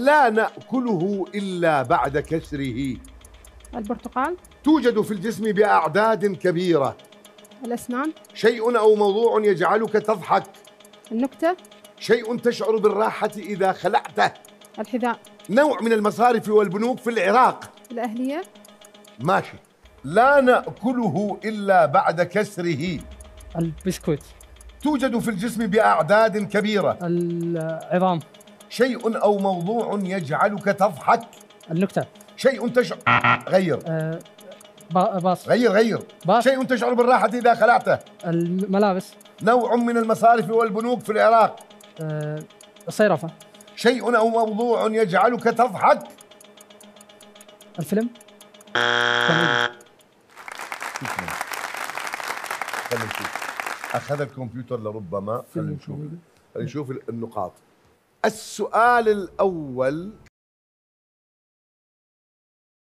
لا نأكله إلا بعد كسره. البرتقال. توجد في الجسم بأعداد كبيرة. الأسنان. شيء أو موضوع يجعلك تضحك. النكتة. شيء تشعر بالراحة إذا خلعته. الحذاء. نوع من المصارف والبنوك في العراق. الأهلية. ماشي. لا نأكله إلا بعد كسره. البسكوت. توجد في الجسم بأعداد كبيرة. العظام. شيء أو موضوع يجعلك تضحك. النكتة. شيء تشعر غير باص. غير باص. شيء تشعر بالراحة إذا خلعته. الملابس. نوع من المصارف والبنوك في العراق. الصيرفة. شيء أو موضوع يجعلك تضحك. الفيلم. خلينا نشوف. أخذ الكمبيوتر لربما. خلينا نشوف النقاط. السؤال الأول